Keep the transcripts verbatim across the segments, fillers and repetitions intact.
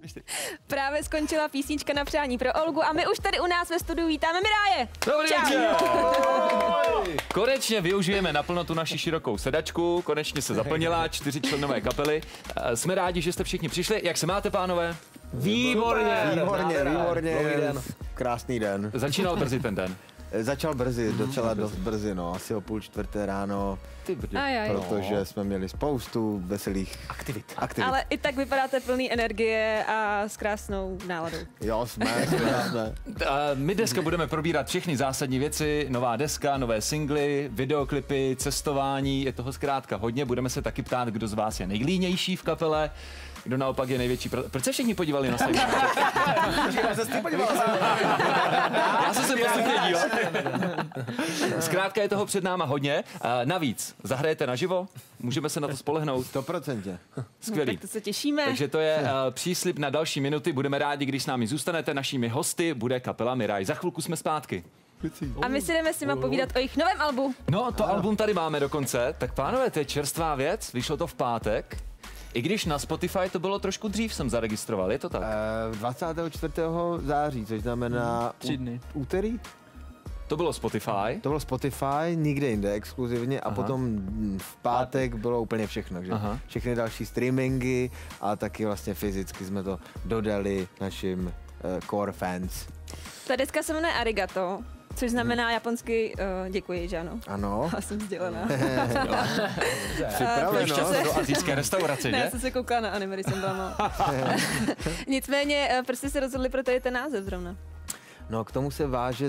Právě skončila písnička na přání pro Olgu a my už tady u nás ve studiu vítáme Miráje. Dobrý Čau. večer. Konečně využijeme naplno tu naši širokou sedačku, konečně se zaplnila čtyřičlenové kapely. Jsme rádi, že jste všichni přišli. Jak se máte, pánové? Výborně, výborně, výborně. Den. Krásný den. Začínal brzy ten den. Začal brzy, docela dost brzy, no, asi o půl čtvrté ráno, Ty brdě. Ajaj. protože jsme měli spoustu veselých Aktivit. aktivit. Ale i tak vypadáte plný energie a s krásnou náladou. Jo, jsme, jsme, jsme. A my dneska budeme probírat všechny zásadní věci, nová deska, nové singly, videoklipy, cestování, je toho zkrátka hodně. Budeme se taky ptát, kdo z vás je nejlínější v kapele, kdo naopak je největší. Pro... Proč se všichni podívali na sebe? Já jsem se postupně díval. Zkrátka je toho před náma hodně. Navíc, zahrajete naživo? Můžeme se na to spolehnout? sto procent. Skvělý. No, tak to se těšíme. Takže to je uh, příslib na další minuty. Budeme rádi, když s námi zůstanete. Našimi hosty bude kapela Miraj. Za chvilku jsme zpátky. A my si jdeme s nima povídat o jejich novém albu. No, to album tady máme dokonce. Tak pánové, to je čerstvá věc. Vyšlo to v pátek. I když na Spotify to bylo trošku dřív, jsem zaregistroval. Je to tak? Uh, dvacátého čtvrtého září, což znamená Tři dny. úterý. To bylo Spotify. To bylo Spotify, nikde jinde exkluzivně a Aha. potom v pátek bylo úplně všechno, že? Aha. Všechny další streamingy a taky vlastně fyzicky jsme to dodali našim uh, core fans. Ta deska se jmenuje Arigato, což znamená japonsky uh, děkuji, že ano? Ano. Já jsem vzdělaná. Připraveno. se- Do asijské restaurace, Ne, já že? jsem se koukala na anime, když jsem byla malá. Nicméně, uh, prostě se rozhodli pro tady ten název zrovna. No, k tomu se váže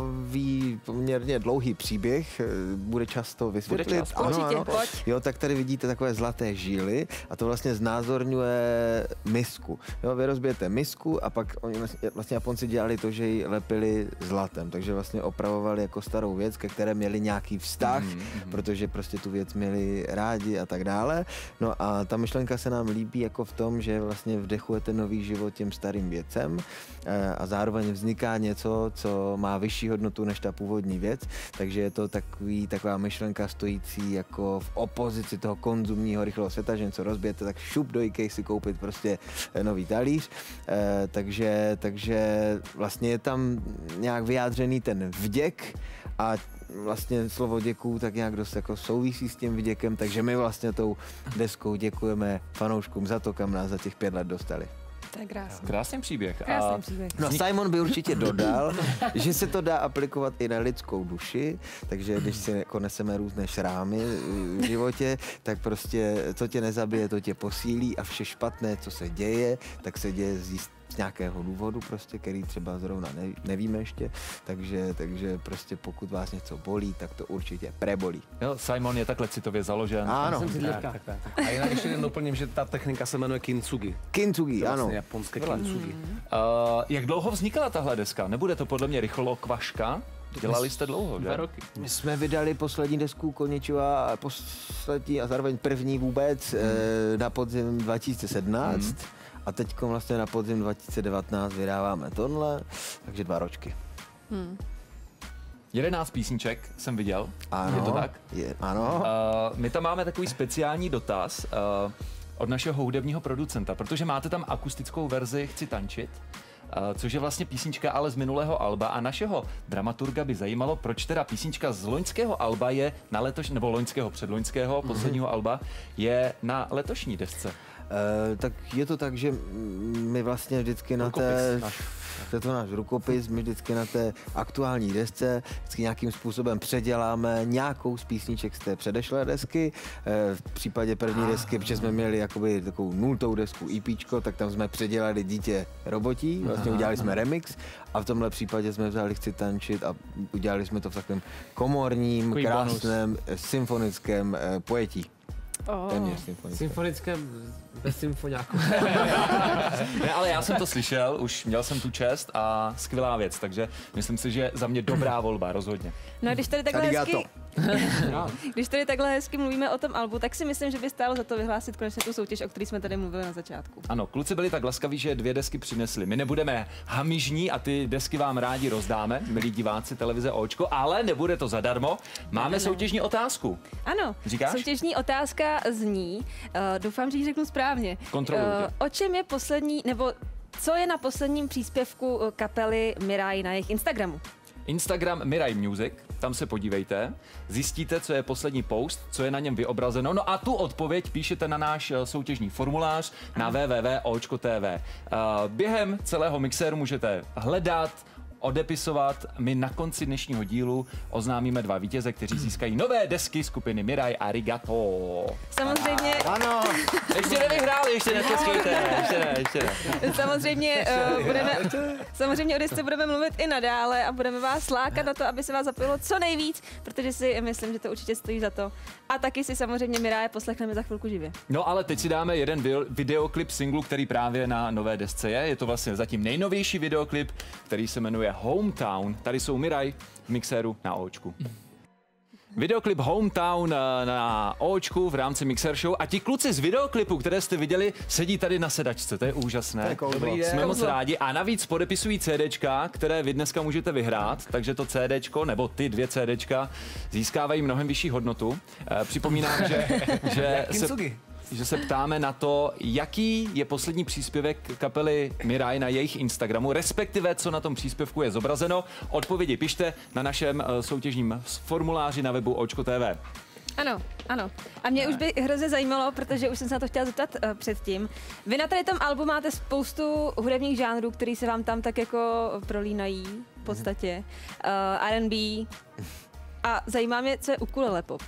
takový poměrně dlouhý příběh, bude čas to vysvětlit. Bude čas. Určitě, pojď. Jo, tak tady vidíte takové zlaté žíly a to vlastně znázorňuje misku. Jo, vy rozbijete misku a pak oni vlastně, vlastně Japonci dělali to, že ji lepili zlatem, takže vlastně opravovali jako starou věc, ke které měli nějaký vztah, Mm, mm. protože prostě tu věc měli rádi a tak dále. No a ta myšlenka se nám líbí jako v tom, že vlastně vdechujete nový život těm starým věcem eh, a zároveň vzniká něco, co má vyšší hodnotu než ta původní věc, takže je to takový, taková myšlenka stojící jako v opozici toho konzumního rychlého světa, že něco rozbijete, tak šup do IKEA si koupit prostě nový talíř, eh, takže, takže vlastně je tam nějak vyjádřený ten vděk a vlastně slovo děkuju tak nějak dost jako souvisí s tím vděkem, takže my vlastně tou deskou děkujeme fanouškům za to, kam nás za těch pět let dostali. To je krásný. Krásný příběh. Krásný příběh. No Simon by určitě dodal, že se to dá aplikovat i na lidskou duši, takže když si jako neseme různé šrámy v životě, tak prostě co tě nezabije, to tě posílí a vše špatné, co se děje, tak se děje z jist- z nějakého důvodu prostě, který třeba zrovna ne, nevíme ještě, takže, takže prostě pokud vás něco bolí, tak to určitě prebolí. Jo, Simon je takhle citově založen. Ano, Tak, tak, tak. A jinak ještě jen doplním, že ta technika se jmenuje kintsugi. kintsugi, ano. Vlastně japonské kintsugi. Uh, jak dlouho vznikala tahle deska? Nebude to podle mě rychlo kvaška? Dělali jste dlouho, že? Dva roky. My jsme vydali poslední desku Konnichiwa, poslední a zároveň první vůbec hmm. na podzim dva tisíce sedmnáct hmm. a teď vlastně na podzim dva tisíce devatenáct vydáváme tohle, takže dva ročky. Hmm. jedenáct písniček jsem viděl, Ano, je to tak? Je, ano. Uh, my tam máme takový speciální dotaz uh, od našeho hudebního producenta, protože máte tam akustickou verzi Chci tančit, uh, což je vlastně písnička ale z minulého alba a našeho dramaturga by zajímalo, proč teda písnička z loňského alba je na letošní, nebo loňského předloňského, posledního mm-hmm. alba, je na letošní desce. Uh, tak je to tak, že my vlastně vždycky na Rukopis té, náš. to je to náš rukopis, my vždycky na té aktuální desce vždycky nějakým způsobem předěláme nějakou z písniček z té předešlé desky. Uh, v případě první desky, protože jsme měli jakoby takovou nultou desku EPčko, tak tam jsme předělali Dítě robotí, vlastně udělali jsme remix a v tomhle případě jsme vzali Chci tančit a udělali jsme to v takovém komorním, Takový krásném, symfonickém uh, pojetí. Oh. Téměř symfonické. Symfonické bez symfoniáku. Ne, ale já jsem to slyšel, už měl jsem tu čest a skvělá věc, takže myslím si, že za mě dobrá volba, rozhodně. No a když tady takhle Arigato. hezky Když tady takhle hezky mluvíme o tom albu, tak si myslím, že by stálo za to vyhlásit konečně tu soutěž, o které jsme tady mluvili na začátku. Ano, kluci byli tak laskaví, že dvě desky přinesli. My nebudeme hamižní a ty desky vám rádi rozdáme, milí diváci televize Očko, ale nebude to zadarmo. Máme ne, soutěžní otázku. Ano, Říkáš? Soutěžní otázka zní, uh, doufám, že ji řeknu správně. Kontroluji tě. Uh, o čem je poslední, nebo co je na posledním příspěvku kapely Mirai na jejich Instagramu? Instagram Mirai Music, tam se podívejte, zjistíte, co je poslední post, co je na něm vyobrazeno, no a tu odpověď píšete na náš soutěžní formulář na w w w tečka očko tečka t v. Uh, během celého mixéru můžete hledat, odepisovat. My na konci dnešního dílu oznámíme dva vítěze, kteří získají nové desky skupiny Mirai Arigato. Samozřejmě. Ano. Ještě nevyhráli, ještě netleskejte, ještě ne, ještě ne. Samozřejmě, uh, budeme, samozřejmě o desce budeme mluvit i nadále a budeme vás lákat na to, aby se vás zapojilo co nejvíc, protože si myslím, že to určitě stojí za to. A taky si samozřejmě Mirai poslechneme za chvilku živě. No ale teď si dáme jeden videoklip singlu, který právě na nové desce je. Je to vlastně zatím nejnovější videoklip, který se jmenuje Hometown. Tady jsou Mirai v mixéru na Očku. Videoklip Hometown na Očku v rámci Mixer Show a ti kluci z videoklipu, které jste viděli, sedí tady na sedačce, to je úžasné. To je Jsme moc rádi a navíc podepisují CDčka, které vy dneska můžete vyhrát, takže to CDčko, nebo ty dvě CDčka získávají mnohem vyšší hodnotu. Připomínám, že, že se... že se ptáme na to, jaký je poslední příspěvek kapely Mirai na jejich Instagramu, respektive co na tom příspěvku je zobrazeno. Odpovědi pište na našem soutěžním formuláři na webu očko tečka t v. Ano, ano. A mě už by hrozně zajímalo, protože už jsem se na to chtěla zeptat uh, předtím. Vy na tady tom albu máte spoustu hudebních žánrů, který se vám tam tak jako prolínají v podstatě. Uh, R and B. A zajímá mě, co je ukulele pop.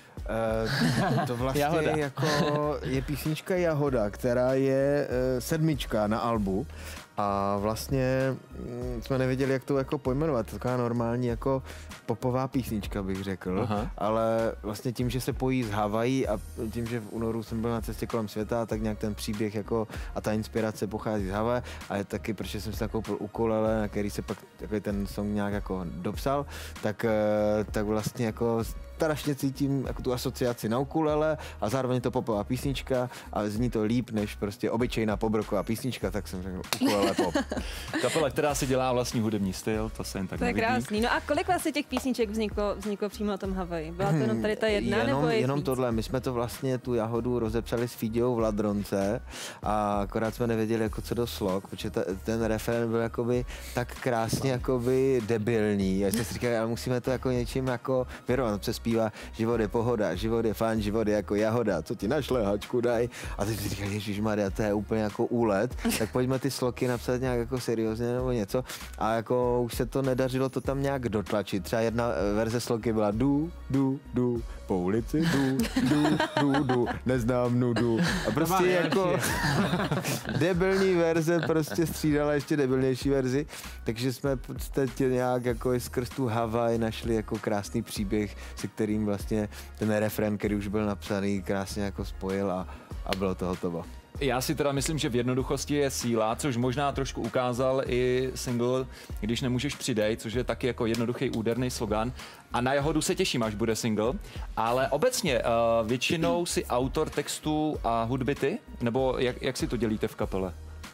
Uh, to vlastně jako je písnička Jahoda, která je uh, sedmička na albu a vlastně mm, jsme nevěděli, jak to jako pojmenovat. Taková normální jako popová písnička, bych řekl. Aha. Ale vlastně tím, že se pojí z Havají a tím, že v únoru jsem byl na cestě kolem světa, tak nějak ten příběh jako a ta inspirace pochází z Havaje a je taky, protože jsem si nakoupil ukulele, na který se pak takový ten song nějak jako dopsal, tak, tak vlastně jako strašně cítím jako tu asociaci na ukulele a zároveň to popová písnička a zní to líp než prostě obyčejná pobroková písnička, tak jsem řekl ukulele pop. Kapela, která si dělá vlastní hudební styl, to se jen tak To je nevidí. krásný. No a kolik vlastně těch písniček vzniklo, vzniklo přímo na tom Havaji? Byla to jenom tady ta jedna jenom, nebo je Jenom víc? tohle, my jsme to vlastně tu Jahodu rozepsali s Fíďou v Ladronce a akorát jsme nevěděli, jako co do slok, protože ta, ten refrén byl jakoby tak krásně jakoby debilní. Já jsem si říkal, ale musíme to jako něčím jako vyrovnat, přespívá život je pohoda, život je fajn, život je jako jahoda, co ti našle, hačku daj. A teď si říkal, ježišmarja, to je úplně jako úlet, tak pojďme ty sloky napsat nějak jako seriózně nebo něco. A jako už se to nedařilo to tam nějak dotlačit. Třeba jedna verze sloky byla du, du, du, po ulici, du, du, du, du, neznám nudu. A prostě jako debilní verze prostě střídala ještě debilnější verzi, takže jsme v podstatě nějak jako skrz tu Havaj našli jako krásný příběh, se kterým vlastně ten refrén, který už byl napsaný, krásně jako spojil a, a bylo to hotovo. Já si teda myslím, že v jednoduchosti je síla, což možná trošku ukázal i single Když nemůžeš přidej, což je taky jako jednoduchý úderný slogan. A na Jahodu se těším, až bude single. Ale obecně uh, většinou si autor textu a hudby ty? Nebo jak, jak si to dělíte v kapele?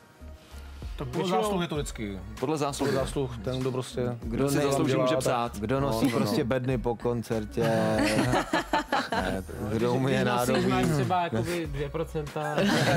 To podle zásluh je to vždycky. Podle zásluh. Podle zásluh, ten, kdo prostě... Kdo si zaslouží, může psát. Kdo nosí no, no, prostě no. bedny po koncertě, ne, kdo umí nádobí. Když máš třeba jakoby dvě procenta,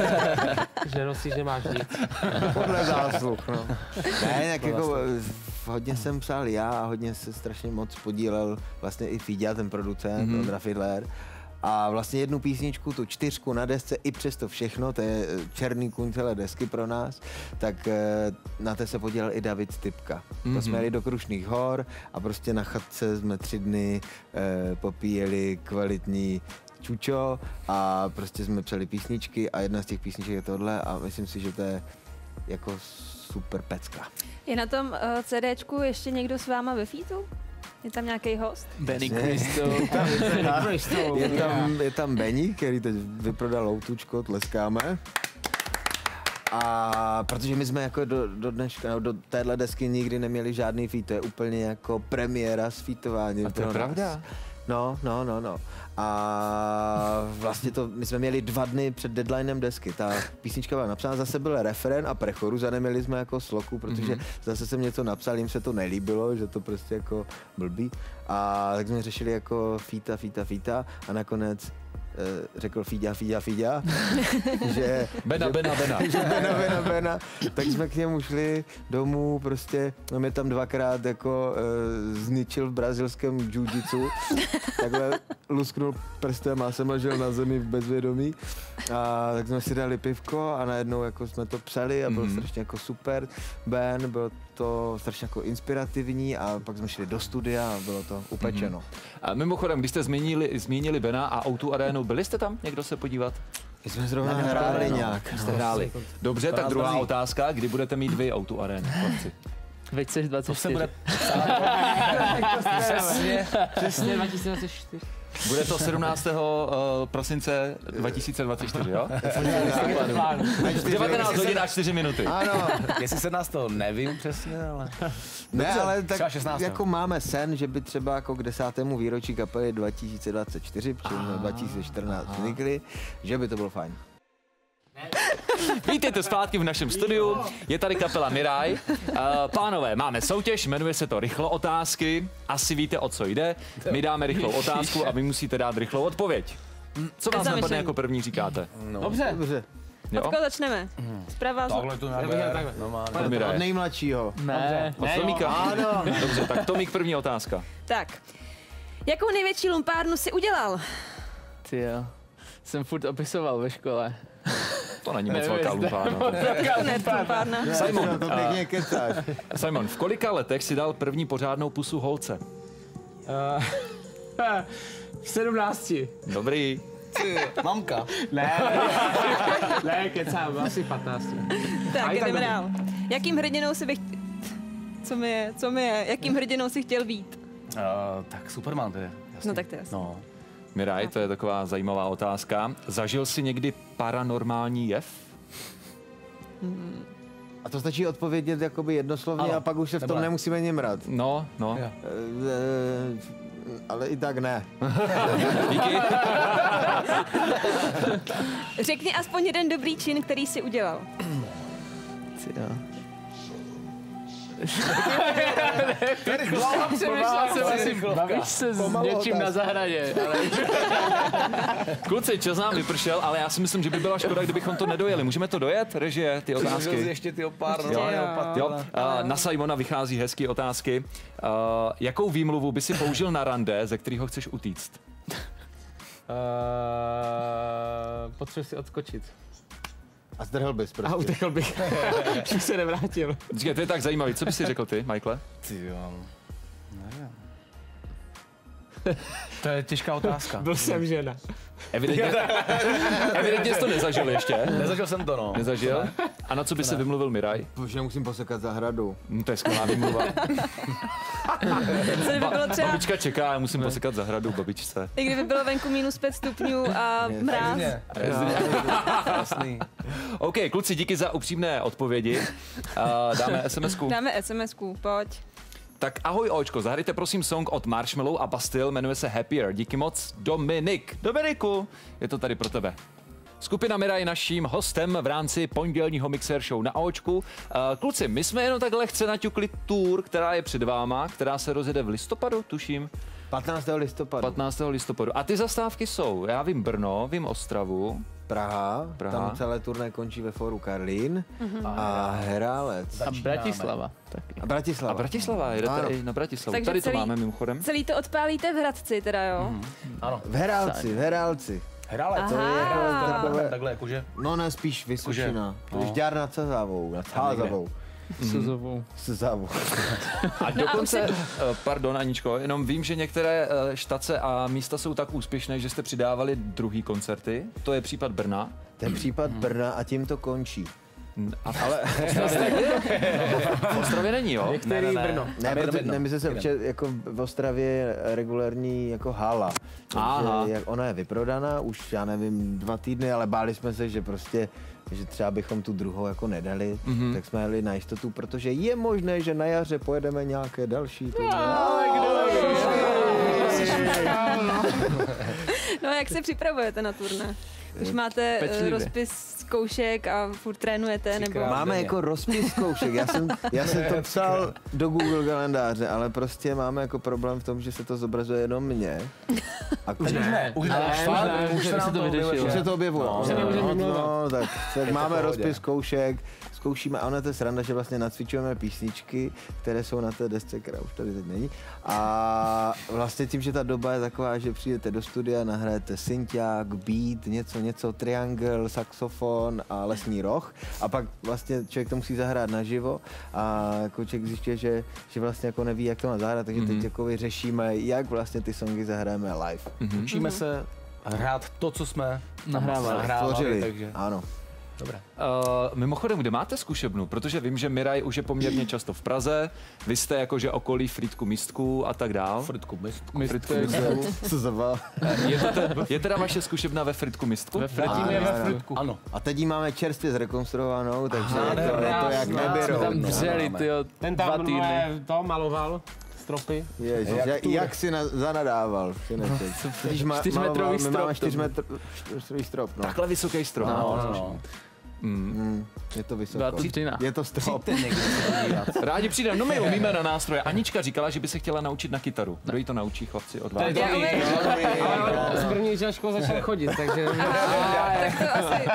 že nosíš, že máš nic. Podle zásluh, no. Ne, tak jako hodně jsem psal já a hodně se strašně moc podílel vlastně i Fíďa, ten producent, mm-hmm. Ondra Fidler. A vlastně jednu písničku, tu čtyřku na desce, i přesto všechno, to je černý kůň celé desky pro nás, tak na té se podílel i David Stypka. Mm-hmm. To jsme jeli do Krušných hor a prostě na chatce jsme tři dny eh, popíjeli kvalitní čučo a prostě jsme psali písničky a jedna z těch písniček je tohle a myslím si, že to je jako super pecka. Je na tom uh, CDčku ještě někdo s váma ve featu? Je tam nějaký host? Benny Crystal. Je tam, je tam Benny, který teď vyprodal loutučko, tleskáme. A protože my jsme jako do, do dneška, no, do téhle desky nikdy neměli žádný feat, to je úplně jako premiéra s featováním. A to je pravda. No, no, no, no. A vlastně to, my jsme měli dva dny před deadlinem desky. Ta písnička byla napsána, zase byl referen a prechorus a neměli jsme jako sloku, protože mm-hmm. zase jsem něco napsal, jim se to nelíbilo, že to prostě jako blbý. A tak jsme řešili jako fíta, fíta, fíta a nakonec řekl Fíďa, Fíďa, Fíďa, že... Bena, že, Bena, Bena. Že Bena, Bena, Bena. Tak jsme k němu šli domů, prostě, on mě tam dvakrát jako uh, zničil v brazilském jiu-jitsu, takhle lusknul prstem a jsem ležel na zemi v bezvědomí. A tak jsme si dali pivko a najednou jako jsme to psali a byl mm-hmm. strašně jako super Ben, bylo to strašně jako inspirativní a pak jsme šli do studia a bylo to upečeno. Mm-hmm. A mimochodem, když jste zmínili, zmínili Bena a O dva Arenu, byli jste tam někdo se podívat? My jsme zrovna hráli no. nějak. Jste hráli. Dobře, tak druhá bazí. Otázka, kdy budete mít vy O dva Arenu? dvacet dvacet čtyři. To se bude... Přesně, přesně dva tisíce dvacet čtyři. Bude to sedmnáctého prosince dva tisíce dvacet čtyři, jo? devatenáct hodin a čtyři minuty. Ano, jestli sedmnáctého nevím přesně, ale... Ne, dobře, ale tak jako máme sen, že by třeba jako k desátému výročí kapely dva tisíce dvacet čtyři, protože jsme dva tisíce čtrnáct vznikli, že by to bylo fajn. Vítejte zpátky v našem studiu, je tady kapela Miraj. Uh, pánové, máme soutěž, jmenuje se to Rychlo otázky, asi víte, o co jde. My dáme rychlou otázku a vy musíte dát rychlou odpověď. Co vás napadne jako první říkáte? No. Dobře. Dobře. Od koho začneme? Zprava. Takhle tu naber. Od nejmladšího. Ne. Od Tomíka? Ano. Dobře, tak Tomík první otázka. Tak, jakou největší lumpárnu si udělal? Ty jo, jsem furt opisoval ve škole. To není moc velká lumpárna. Simon, to pěkně kecáš. Simon, v kolika letech si dal první pořádnou pusu holce? Uh, v sedmnácti. Dobrý. Mamka. Ne, ne, kecám, asi patnáct. Tak, jdeme dál. Jakým hrdinou si bych... Co mi je, co mi je? Jakým hrdinou si chtěl být? Uh, tak Superman to je. Jasný. No tak to je jasný. No. Miraj, to je taková zajímavá otázka. Zažil jsi někdy paranormální jev? Hmm. A to stačí odpovědět jakoby jednoslovně ano, a pak už se v tom nebude. Nemusíme nimrat. No, no. E, ale i tak ne. Díky. Řekni aspoň jeden dobrý čin, který jsi udělal. Ty jo. Přemýšlel jsem asi, bavíš se s něčím na zahradě. Ale... Kluci, čas nám vypršel, ale já si myslím, že by byla škoda, kdybychom to nedojeli. Můžeme to dojet, režie, ty otázky? Ještě ty pár jo, jo. jo. Uh, na Simona vychází hezký otázky. Uh, jakou výmluvu by si použil na rande, ze kterého chceš utíct? Uh, potřebuji si odskočit. A zdrhl bys prostě. A utekl bych. Už se nevrátil. Říkaj, to je tak zajímavý. Co bys si řekl ty, Michael? Ty jo. Nevím. To je těžká otázka. Byl jsem žena. Evidentně, evidentně jsi to nezažil ještě. Nezažil jsem to, no. Nezažil? A na co by se vymluvil Miraj? Už nemusím posekat zahradu. No, to je skvělá výmluva. Co by bylo třeba... Babička čeká, já musím posekat zahradu babičce. I kdyby bylo venku minus pět stupňů a mráz. Jasný. OK, kluci, díky za upřímné odpovědi. Uh, dáme SMSku. Dáme SMSku, pojď. Tak ahoj Očko, zahrajte prosím song od Marshmallow a Bastille, jmenuje se Happier. Díky moc, Dominik. Dominiku, je to tady pro tebe. Skupina Mira je naším hostem v rámci pondělního Mixer Show na Očku. Uh, kluci, my jsme jenom tak lehce naťukli tour, která je před váma, která se rozjede v listopadu, tuším. patnáctého listopadu. patnáctého listopadu. A ty zastávky jsou, já vím Brno, vím Ostravu. Praha, Praha. Tam celé turné končí ve fóru Karlín mm-hmm. a Herálec. A Bratislava taky. A Bratislava. A Bratislava, jedete i na Bratislavu. Takže tady celý, to máme mimochodem. Celý to odpálíte v Hradci teda, jo? Mm. Ano. V Herálci, v Herálci. Herálec. To je jako takové, takhle jakože. no ne, spíš Vysočina. No. Žďár nad Sazavou, nad Sázavou. Sazavou. Sazavou. A dokonce, no a pardon Aničko, jenom vím, že některé štace a místa jsou tak úspěšné, že jste přidávali druhý koncerty. To je případ Brna. To je případ Brna a tím to končí. A, ale v Ostravě není, jo? Některý Ne, ne, ne. Brno. Ne, protože nemyslím se, že jako v Ostravě je regulární jako hala. Aha. Takže jak ona je vyprodaná už, já nevím, dva týdny, ale báli jsme se, že prostě že třeba bychom tu druhou jako nedali, mm-hmm. tak jsme jeli na jistotu, protože je možné, že na jaře pojedeme nějaké další. No, ale kdo ví? No jak se připravujete na turné? Když máte Pečlivě. rozpis zkoušek a furt trénujete, nebo... Máme jako rozpis zkoušek, já jsem, já jsem to psal do Google kalendáře, ale prostě máme jako problém v tom, že se to zobrazuje jenom mě. A Už ne, už ne, už ne, už se to vyřešilo. Už se to objevuje. No, No, se nemůžeme no, vymlouvat. no, tak, tak máme v pohodě. rozpis zkoušek, zkoušíme, a ono to je sranda, že vlastně nacvičujeme písničky, které jsou na té desce, která už tady teď není. A vlastně tím, že ta doba je taková, že přijdete do studia, nahrajete synťák, beat, něco, něco, triangle, saxofon a lesní roh. A pak vlastně člověk to musí zahrát naživo a jako člověk zjišťuje, že, že vlastně jako neví, jak to má zahrát, takže teď jako řešíme, jak vlastně ty songy zahráme live. Učíme se hrát to, co jsme Nahrávali. nahrávali, Tvořili, takže ano. dobré. Uh, mimochodem, kde máte zkušebnu? Protože vím, že Miraj už je poměrně často v Praze, vy jste jakože okolí Frýdku Místku a tak dál. Fritku, mistku. Frýdku Místku. Co za ba- Je, to te, je teda vaše zkušebna ve Frýdku Místku? Ve Frýdku. Tím je Ano, ve ano. Frýdku. Ano. A teď ji máme čerstvě zrekonstruovanou, takže Aha, je, to, je to jak krásná. nebyrou. Tam No. dřeli, tyjo, Ten dva tam týdny. normálně to maloval, stropy. Ježiš, Jak jak, tu- jak si na, zanadával, Přineček. Když má- Čtyřmetrový maloval, my strop máme to čtyřmetrový strop, no. Takhle vysoký strom. No, no, no. Mm. Mm, je to vysoko. Byla to vteřina. Je to strop. Přijďte někdy se podívat. Rádi přijdeme, no my umíme na nástroje. Anička říkala, že by se chtěla naučit na kytaru. Kdo jí to naučí, chlapci, od vás? To je Já dobrý. umím. Ale on z první škol začal chodit, takže... Tak to asi...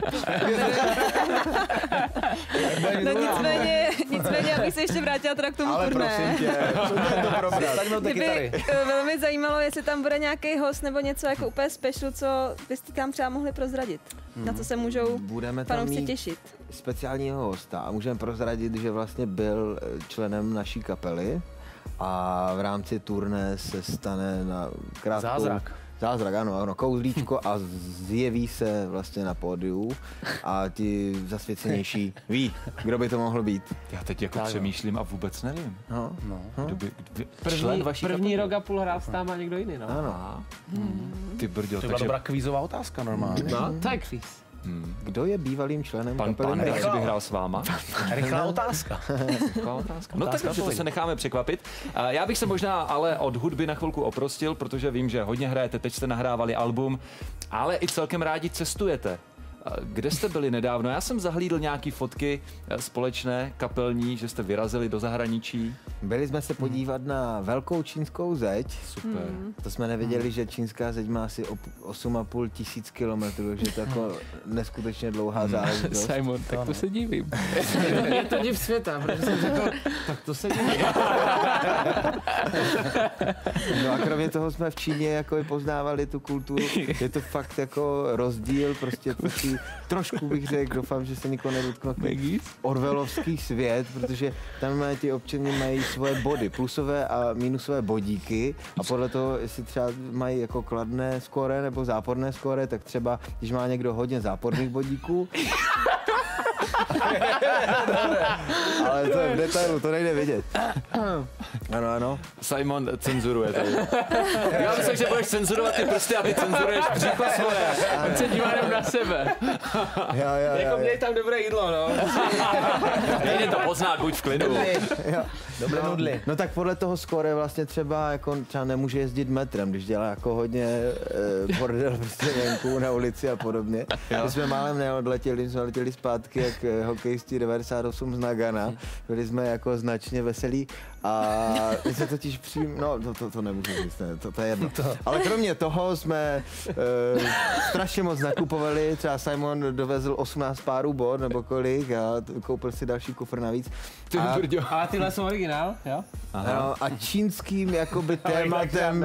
No nicméně, nicméně, abych se ještě vrátila teda k tomu Ale turné. prosím tě, co to je to probrat? Tak do té Mě by kytary. eh, velmi zajímalo, jestli tam bude nějaký host nebo něco jako úplně special, co byste tam třeba mohli prozradit. Na co se můžou Budeme tam fanoušci mít těšit. speciálního hosta a můžeme prozradit, že vlastně byl eh, členem naší kapely a v rámci turné se stane na krátkou... Zázrak. Zázrak, ano, ano, kouzlíčko a zjeví se vlastně na pódiu a ti zasvěcenější ví, kdo by to mohl být. Já teď jako přemýšlím a vůbec nevím. No, No. Kdo by, kdo, První, člen vaší první kapely? rok a půl hrál s náma někdo jiný, no. ano. Ty brďo, To byla takže dobrá kvízová otázka normálně. No, to je kvíz. Kdo je bývalým členem pan kapely? Pandek, Miraj? že by hrál s váma? Rychlá otázka. Taková otázka. No tak Otázka dobře, to odpověď. se necháme překvapit. A já bych se možná ale od hudby na chvilku oprostil, protože vím, že hodně hrajete, teď jste nahrávali album, ale i celkem rádi cestujete. A kde jste byli nedávno? Já jsem zahlídl nějaký fotky eh, společné, kapelní, že jste vyrazili do zahraničí. Byli jsme se podívat na velkou čínskou zeď. Super. To jsme nevěděli, že čínská zeď má asi op- osm a půl tisíc kilometrů, že to je jako neskutečně dlouhá záležitost. Simon, tak to se divím. Je to div světa, protože jsem řekl, tak to se děje. No a kromě toho jsme v Číně jako i poznávali tu kulturu. Je to fakt jako rozdíl, prostě takový, trošku bych řekl, doufám, že se nikoho nedotknu, takový orwellovský svět, protože tam mají ti občany mají svoje body, plusové a minusové bodíky a podle toho, jestli třeba mají jako kladné skóre nebo záporné skóre, tak třeba, když má někdo hodně záporných bodíků, ale to je v detailu, to nejde vidět. Ano, ano. Simon cenzuruje tady. Já myslím, že budeš cenzurovat ty prsty a ty cenzuruješ břicho svoje. On se dívá jenom na sebe. Já, já, Jako já, měj tam dobré jídlo, no. Nejde to poznat, buď v klidu. já. Dobré nudly. No tak podle toho skóre vlastně třeba jako třeba nemůže jezdit metrem, když dělá jako hodně e, bordel prostě venku na ulici a podobně. My jsme málem neodletěli, jsme letěli zpátky jak eh, hokejisti devadesát osm z Nagana. Byli jsme jako značně veselí a my se totiž přím, no to, to, to nemůžu říct, ne, to, to je jedno. Ale kromě toho jsme e, strašně moc nakupovali, třeba Simon dovezl osmnáct párů bod nebo kolik a t- koupil si další kufr navíc. Ty A- brďo. Ale tyhle jsou originál, jo? No, a čínským jakoby tématem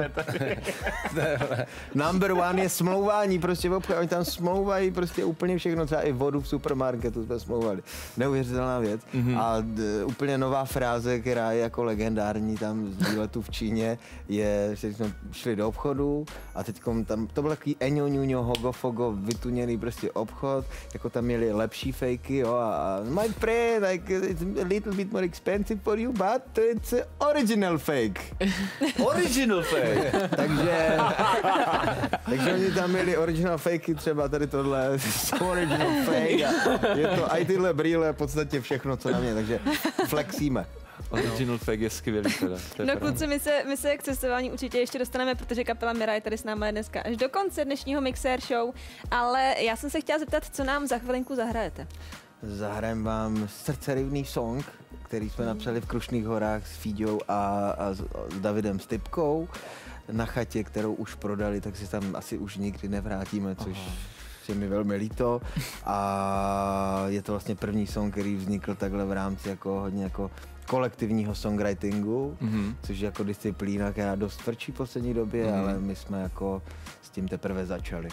number one je smlouvání prostě v obchodě. Oni tam smlouvají prostě úplně všechno, třeba i vodu v supermarketu jsme smlouvali. Neuvěřitelná věc. Mm-hmm. A d, úplně nová fráze, která je jako legendární tam z výletu v Číně, je, že jsme šli do obchodu a teď tam, to byl takový eňo, ňuňo, hogo, fogo, vytuněný prostě obchod, jako tam měli lepší fejky, jo, a my friend, like, it's a little bit more expensive for you, but it's original fake. Original fake. takže, takže oni tam měli original fakey, třeba tady tohle original fake a je to i tyhle brýle, v podstatě všechno, co na mě, takže flexíme. Original fake je skvělý teda. No kluci, my se, my se k cestování určitě ještě dostaneme, protože kapela Mira je tady s námi dneska až do konce dnešního Mixér Show, ale já jsem se chtěla zeptat, co nám za chvilinku zahrajete. Zahrajem vám srdcerivný song, který jsme napsali v Krušných horách s Fíďou a, a s, s Davidem Stypkou na chatě, kterou už prodali, tak si tam asi už nikdy nevrátíme, což Aha. je mi velmi líto. A je to vlastně první song, který vznikl takhle v rámci jako hodně jako kolektivního songwritingu, mm-hmm. což je jako disciplína, která dost tvrdší v poslední době, mm-hmm. ale my jsme jako s tím teprve začali.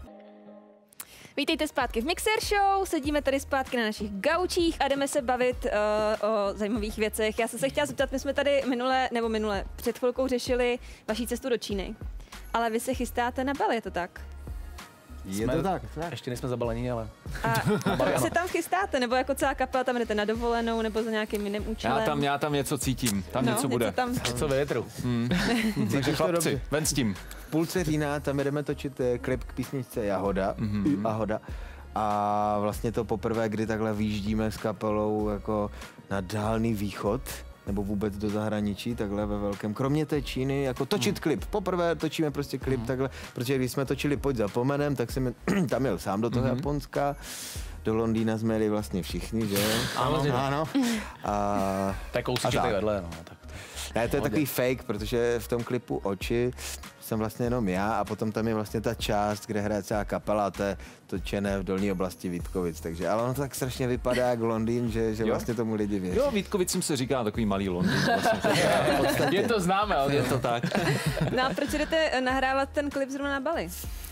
Vítejte zpátky v Mixér Show, sedíme tady zpátky na našich gaučích a jdeme se bavit uh, o zajímavých věcech. Já jsem se chtěla zeptat, my jsme tady minule, nebo minule, před chvilkou řešili vaší cestu do Číny, ale vy se chystáte na Bali, je to tak? Je to tak, tak. Ještě nejsme zabalení, ale... A jak se tam chystáte, nebo jako celá kapela tam jdete na dovolenou, nebo za nějakým jiným účelem? Já tam, já tam něco cítím, tam no, něco bude. Něco tam... Co ve větru. Hmm. Takže chlapci, ven s tím. V půlce října tam jdeme točit klip k písničce Jahoda. Mm-hmm. Jahoda. A vlastně to poprvé, kdy takhle vyjíždíme s kapelou jako na dálný východ, nebo vůbec do zahraničí, takhle ve velkém. Kromě té Číny, jako točit mm. klip. Poprvé točíme prostě klip mm. takhle, protože když jsme točili Pojď zapomenem, tak jsem tam jel sám do toho mm-hmm. Japonska. Do Londýna jsme jeli vlastně všichni, že? Ano. ano. A, tak kousíček vedle, no. Tak to... Ne, to je takový fake, protože v tom klipu Oči jsem vlastně jenom já a potom tam je vlastně ta část, kde hraje celá kapela, to je točené v dolní oblasti Vítkovic, takže, ale ono to tak strašně vypadá jak Londýn, že, že vlastně tomu lidi věří. Jo, Vítkovicím se říká takový malý Londýn. Vlastně. Je to známe, ale je to tak. No a proč jdete nahrávat ten klip zrovna na Bali?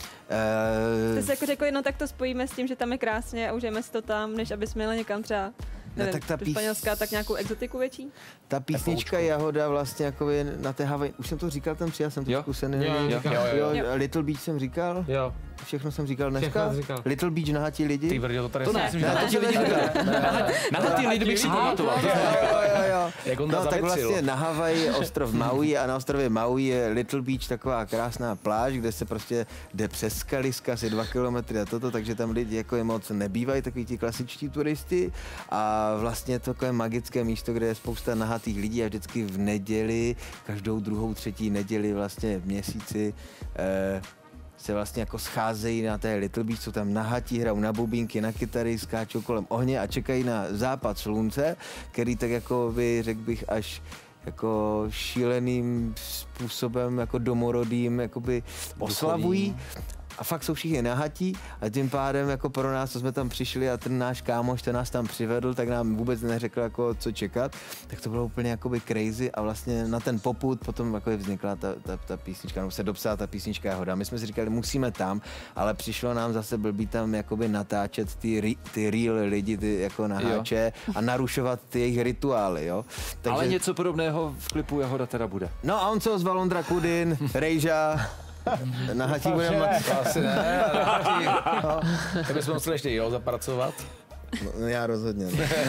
Uh, Jste se jako řekli, no tak to spojíme s tím, že tam je krásně a užijeme si to tam, než aby jsme jeli někam třeba nevím, no, tak ta do Španělska, pís... tak nějakou exotiku větší? Ta písnička Jahoda vlastně jako na té Havaji, už jsem to říkal ten přijel, jsem to zkusený. Jo, jo, jo, jo, jo. Little Beach jsem říkal? Jo. Všechno jsem říkal dneska? Říkal. Little Beach nahatí lidi? Ty brdě, to tady to ne, nahatí lidi nahatí lidi bych si pamatoval. No tak vlastně na Havaji je ostrov Maui a na ostrově Maui je Little Beach, taková krásná pláž, kde se prostě jde přes skaliska asi dva kilometry a toto, takže tam lidi jako je moc nebývají, takový ti klasičtí turisti a vlastně to takové magické místo, kde je spousta nahatých lidí a vždycky v neděli, každou druhou, třetí neděli vlastně v měsíci eh, se vlastně jako scházejí na té Little Beach, jsou tam nahatí, hrajou na bubínky, na kytary, skáčou kolem ohně a čekají na západ slunce, který tak jako by, řekl bych, až jako šíleným způsobem, jako domorodým, jakoby oslavují. A fakt jsou všichni nahatí a tím pádem jako pro nás, co jsme tam přišli a ten náš kámoš, ten nás tam přivedl, tak nám vůbec neřekl, jako, co čekat. Tak to bylo úplně jakoby crazy a vlastně na ten popud potom jako vznikla ta, ta, ta písnička, nebo se dopsala ta písnička Jahoda. My jsme si říkali, musíme tam, ale přišlo nám zase blbý tam jakoby natáčet ty, ty real lidi, ty jako naháče jo. a narušovat ty jejich rituály, jo. Takže... Ale něco podobného v klipu Jahoda teda bude. No a on se ozval Ondra Kudin, Rejža, nahatí budeme... Asi ne, nahatí. No. Tak bychom museli ještě jo zapracovat. No, já rozhodně.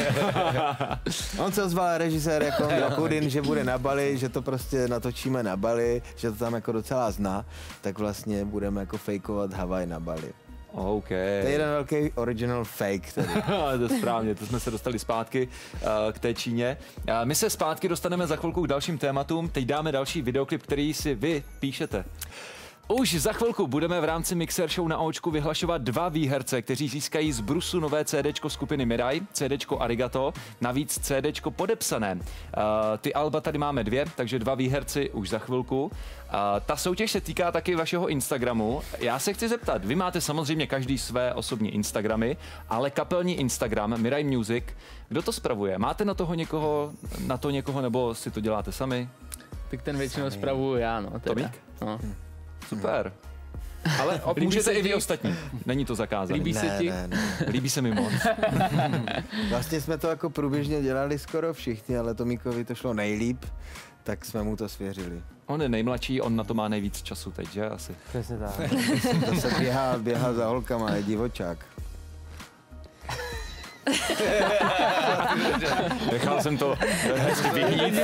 On se ozval režisér jako Ondra Kudin, že bude na Bali, že to prostě natočíme na Bali, že to tam jako docela zná, tak vlastně budeme jako fejkovat Havaj na Bali. OK. To je jeden velký original fake tady. To je správně, to jsme se dostali zpátky uh, k té Číně. Uh, my se zpátky dostaneme za chvilku k dalším tématům. Teď dáme další videoklip, který si vy píšete. Už za chvilku budeme v rámci Mixér Show na Očku vyhlašovat dva výherce, kteří získají z Brusu nové CDčko skupiny Mirai, CDčko Arigato, navíc CDčko podepsané. Uh, ty alba tady máme dvě, takže dva výherci už za chvilku. Uh, ta soutěž se týká taky vašeho Instagramu. Já se chci zeptat, vy máte samozřejmě každý své osobní Instagramy, ale kapelní Instagram Mirai Music, kdo to spravuje? Máte na toho někoho, na to někoho, nebo si to děláte sami? Tak ten většinou spravuju já, no. Teda. Tomík? No. Super. Ale můžete i vy ostatní. Není to zakázané. Líbí se ti? Ne, ne. Líbí se mi moc. Vlastně jsme to jako průběžně dělali skoro všichni, ale Tomíkovi to šlo nejlíp, tak jsme mu to svěřili. On je nejmladší, on na to má nejvíc času teď, že asi? Přesně tak. To se běhá, běhá za holkama, je divočák. Nechal jsem to hezky vyhnít.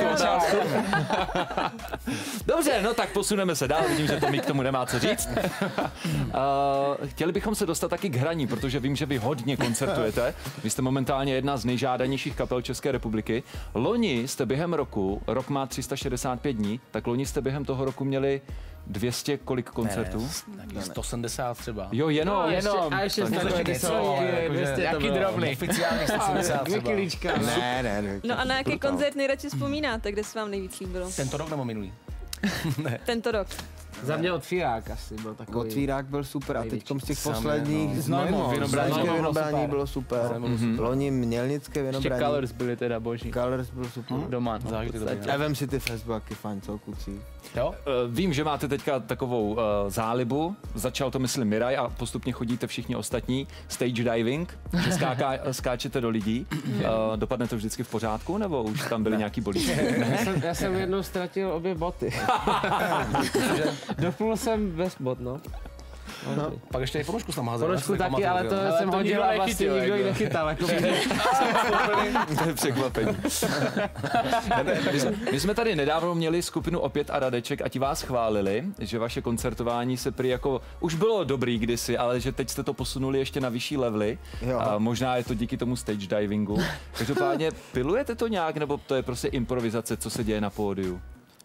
Dobře, no tak posuneme se dál, vidím, že Tomík k tomu nemá co říct. Uh, chtěli bychom se dostat taky k hraní, protože vím, že vy hodně koncertujete. Vy jste momentálně jedna z nejžádanějších kapel České republiky. Loni jste během roku, rok má tři sta šedesát pět dní, tak loni jste během toho roku měli dvě stě kolik koncertů? Ne, ne, sto sedmdesát třeba. Jo, jenom. No, jenom. A ještě To jsme je to něco, dvě stě to Jaký bylo. drobný. Oficiálních sto sedmdesát Dvě třeba. kilíčka. Ne, ne, ne. No a na jaký koncert nejradši vzpomínáte, kde se vám nejvíc líbilo? Tento rok nebo minulý? Tento rok. Za mě otvírák asi byl takový. Otvírák byl super a teď z těch Samé, posledních no. Znojmo, Vinobrání Znojmo bylo Vinobrání super. bylo super. Mhm. Loni Mělnické Ještě Vinobrání. Colors byly teda boží. Colors byl super. Doma, no, v Zážitky podstatě. dobrý, A vem si ty Facebooky, fajn, co kluci. Jo? Uh, Vím, že máte teďka takovou uh, zálibu, začal to myslím Miraj a postupně chodíte všichni ostatní, stage diving, že skáká, skáčete do lidí. Uh, dopadne to vždycky v pořádku, nebo už tam byly nějaký bolíčky? Já jsem, já jsem jednou ztratil obě boty. Doplnul jsem bez bot, no. No. Pak ještě i ponožku jsem házel. Ponožku taky, ale to Ale jsem to hodil nikdo a vlastně nechytil, nikdo ji jako. nechytal. Jako To je překvapení. My jsme, my jsme tady nedávno měli skupinu Opět a Radeček a ti vás chválili, že vaše koncertování se prý jako už bylo dobrý kdysi, ale že teď jste to posunuli ještě na vyšší levely. Jo. A možná je to díky tomu stage divingu. Každopádně pilujete to nějak, nebo to je prostě improvizace, co se děje na pódiu?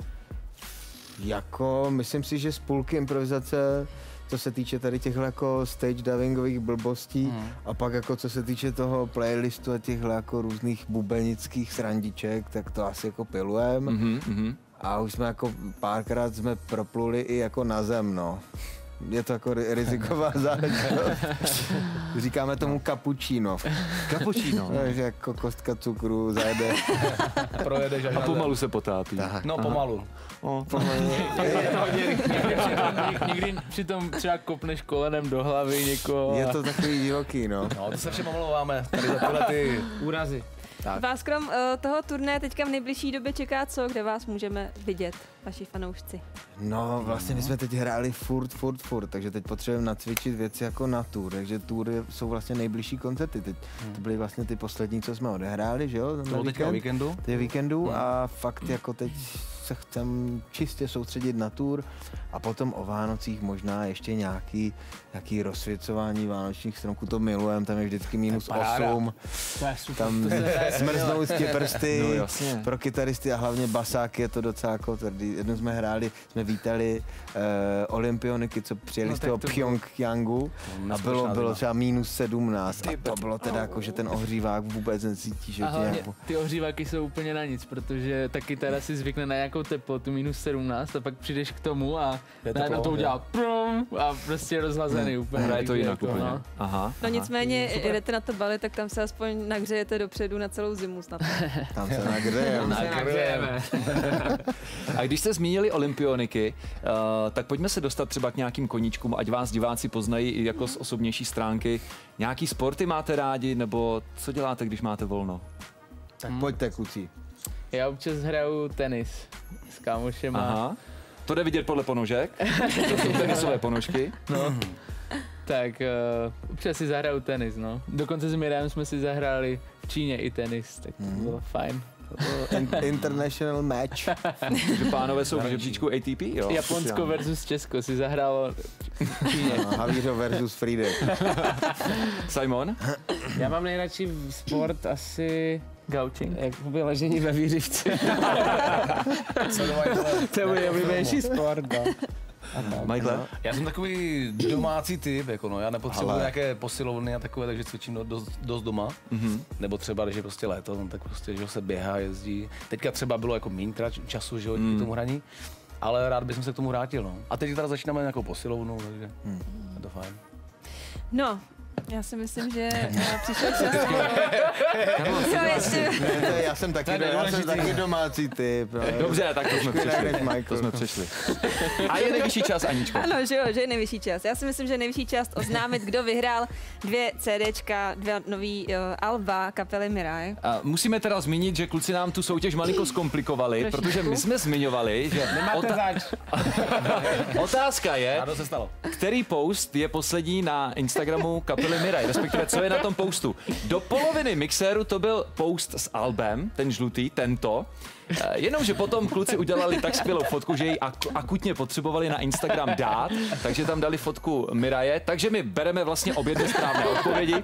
Jako, myslím si, že z půlky improvizace, co se týče tady těchto jako stage divingových blbostí Hmm. a pak jako co se týče toho playlistu a těchto jako různých bubenických srandiček, tak to asi jako pilujem. Mhm, mhm. A už jsme jako párkrát jsme propluli i jako na zem, no. Je to jako ri- riziková záležitost. Říkáme tomu cappuccino. Cappuccino. Takže jako kostka cukru zajede. Projedeš až A na pomalu se potápí. Tak. No, pomalu. Někdy přitom třeba kopneš kolenem do hlavy někoho. Je a- to takový divoký, no. No, to se všem omlouváme. Tady za tyhle ty... úrazy. Tak. Vás krom uh, toho turné teďka v nejbližší době čeká co, kde vás můžeme vidět, vaši fanoušci? No, vlastně my jsme teď hráli furt, furt, furt, takže teď potřebujeme nacvičit věci jako na tour, takže tour jsou vlastně nejbližší koncerty. Teď to byly vlastně ty poslední, co jsme odehráli, že jo? To bylo teďka o víkendu. Ty víkendu a fakt jako teď se chcem čistě soustředit na tour a potom o Vánocích možná ještě nějaký, nějaký rozsvěcování vánočních stromků, to milujem, tam je vždycky minus paráda. osm, To je super. tam smrznou ti prsty, No, jasně. pro kytaristy a hlavně basáky je to docela jako tvrdý. Jednou jsme hráli, jsme vítali uh, olympioniky, co přijeli No, z tak toho to bylo- Pyongyangu No, a bylo, neskutečná bylo zima. třeba minus sedmnáct a to bylo teda jako, že ten ohřívák vůbec necítí, že A ti hlavně jako... ty ohříváky jsou úplně na nic, protože ta kytara si zvykne na nějakou teplotu minus sedmnáct a pak přijdeš k tomu a Je to najednou to pohodě. udělá prum a prostě rozlazený úplně. Hraje to Takže jinak jako, úplně. no. Aha. No aha. nicméně, jdete na to Bali, tak tam se aspoň nahřejete dopředu na celou zimu snad. Tam se nagřejem. Tam se nagřejeme. A když jste zmínili olympioniky, uh, tak pojďme se dostat třeba k nějakým koníčkům, ať vás diváci poznají i jako z osobnější stránky. Nějaký sporty máte rádi, nebo co děláte, když máte volno? Tak pojďte, kluci. Já občas hraju tenis s kámošema. Aha. To jde vidět podle ponožek. To jsou tenisové ponožky. No. Tak uh, občas si zahraju tenis, no. Dokonce s Miriam jsme si zahráli v Číně i tenis, tak to bylo fajn. In- international match. Takže pánové jsou v žebříčku A T P, jo? Japonsko versus Česko si zahrálo v Číně. No, Havířo versus Friedek. Simon? Já mám nejradši sport asi Gaučing. jakoby ležení ve výřivci. Sledování tohle. To je můj oblíbenější sport, no. Michael? Já jsem takový domácí typ, jako no, já nepotřebuji Ale- nějaké posilovny a takové, takže cvičím do- dost, dost doma. Mhm. Nebo třeba, když je prostě léto, no, tak prostě, že se běhá, jezdí. Teďka třeba bylo jako méně teda času, že jo, díky tomu hraní, ale rád bych se k tomu vrátil, no. A teď teda začínáme nějakou posilovnu, takže je to fajn. No, já si myslím, že eh, přišel čas. Co ještě? Ne, to je- já jsem taky, do, já jsem taky domácí typ. no. Dobře, tak to jsme Trošku jinak než přešli. Michael. To jsme přešli. A je nejvyšší čas, Aničko. Ano, že jo, že je nejvyšší čas. Já si myslím, že je nejvyšší čas oznámit, kdo vyhrál dvě CDčka, dvě nový uh, alba kapely Miraj. A musíme teda zmínit, že kluci nám tu soutěž malinko zkomplikovali, Trošičku. protože my jsme zmiňovali, že Máte ota- zač. otázka je, A to se stalo. který post je poslední na Instagramu kapely kapely Miraj, respektive co je na tom postu. Do poloviny mixéru to byl post s albem, ten žlutý, tento. Jenomže potom kluci udělali tak skvělou fotku, že ji ak- akutně potřebovali na Instagram dát, takže tam dali fotku Miraje, takže my bereme vlastně obě dvě správné odpovědi.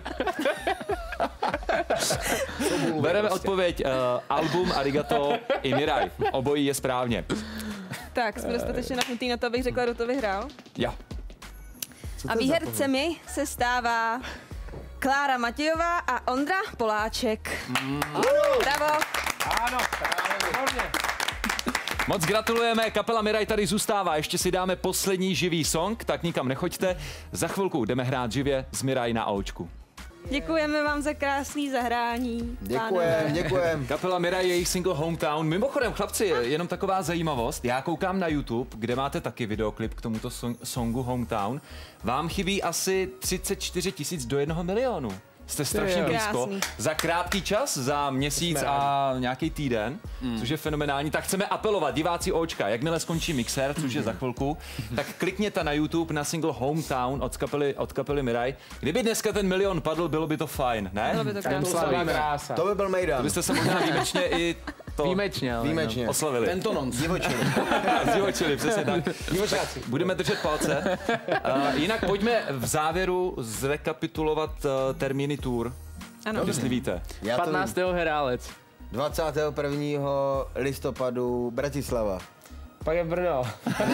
Bereme odpověď uh, album Arigato i Miraj. Obojí je správně. Tak, jsme dostatečně napnutý na to, abych řekla, kdo to vyhrál. Ja. A výhercemi se stává Klára Matějová a Ondra Poláček. Mm. Bravo. Ano, výborně. Moc gratulujeme, kapela Miraj tady zůstává, ještě si dáme poslední živý song, tak nikam nechoďte. Za chvilku jdeme hrát živě z Miraj na Ačku. Děkujeme vám za krásný zahrání. Děkujem, děkujem. Kapela Miraj, jejich single Hometown. Mimochodem, chlapci, jenom taková zajímavost. Já koukám na YouTube, kde máte taky videoklip k tomuto song- songu Hometown. Vám chybí asi třicet čtyři tisíc do jednoho milionu. Jste strašně blízko. Krásný. Za krátký čas, za měsíc a nějaký týden, mm. což je fenomenální, tak chceme apelovat, diváci Očka, jakmile skončí mixér, což je za chvilku, tak klikněte na YouTube na single Hometown od kapely, od kapely Miraj. Kdyby dneska ten milion padl, bylo by to fajn, ne? Bylo by to Slavíme. Krása. To by byl Mejdan. To byste se možná výjimečně i to Výjimečně, ale Výjimečně. oslavili. Tento non. Divočili. Zdivočili, přesně tak. Budeme držet palce. Uh, jinak pojďme v závěru zrekapitulovat uh, termíny tour. Ano. Jestli víte. Já to vím. patnáctého Herálec. dvacátého prvního listopadu Bratislava. Pak je Brno.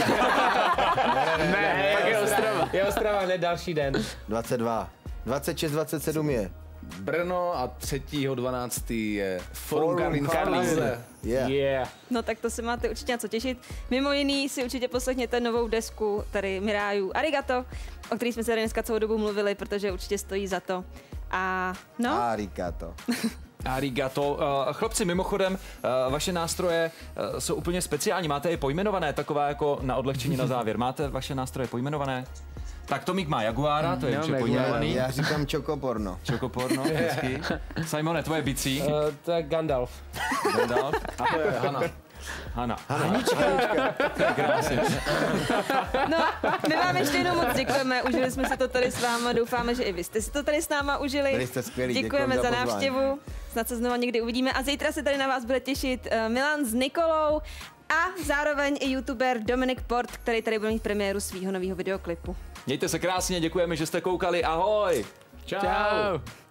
ne, pak je Ostrava. Je Ostrava hned další den. dvacet dva. dvacet šest, dvacet sedm je. Brno a třetího dvanáctého je Forum Karlín Karlín. Yeah. Yeah. No tak to se máte určitě na co těšit. Mimo jiný si určitě poslechněte novou desku tady Mirajů Arigato, o který jsme se tady dneska celou dobu mluvili, protože určitě stojí za to. A no, Arigato. Arigato. Uh, chlapci, mimochodem, uh, vaše nástroje uh, jsou úplně speciální. Máte je pojmenované, taková jako na odlehčení na závěr. Máte vaše nástroje pojmenované? Tak Tomík má Jaguára, to je Mm, už no, pojmenovaný. Já říkám čokoporno. Čokoporno, hezky. Simone, tvoje bicí. Uh, to je Gandalf. Gandalf. A to je Hana. Hana. Hanička. Krásně. no, my vám ještě jednou moc děkujeme, užili jsme si to tady s váma, doufáme, že i vy jste si to tady s náma užili. Byli jste skvělí, Děkujeme děkujem za za pozvání. návštěvu, snad se znova někdy uvidíme a zítra se tady na vás bude těšit uh, Milan s Nikolou a zároveň i youtuber Dominik Port, který tady bude mít premiéru svého nového videoklipu. Mějte se krásně, děkujeme, že jste koukali. Ahoj. Čau. Čau.